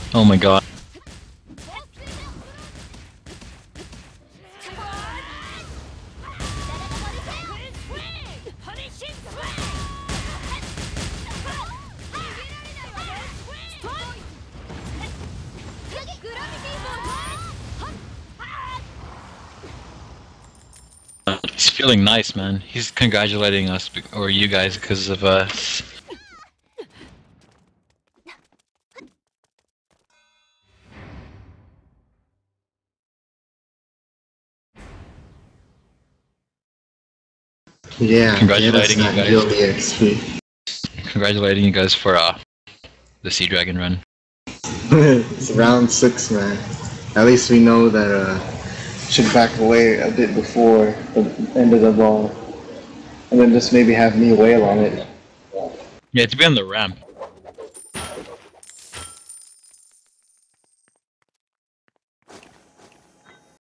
Oh my god. He's feeling nice, man. He's congratulating us, or you guys, because of us. Yeah, Congratulating you guys. Yield the XP. Congratulating you guys for the Sea Dragon run. It's round 6, man. At least we know that should back away a bit before the end of the ball, and then just maybe have me wail on it. Yeah, to be on the ramp.